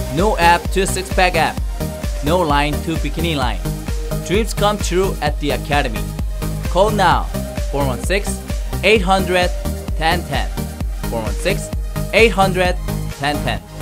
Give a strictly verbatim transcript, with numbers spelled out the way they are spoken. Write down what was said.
No app to six-pack app. No line to bikini line. Dreams come true at the Academy. Call now. four one six, eight hundred, ten ten. four one six, eight hundred, ten ten.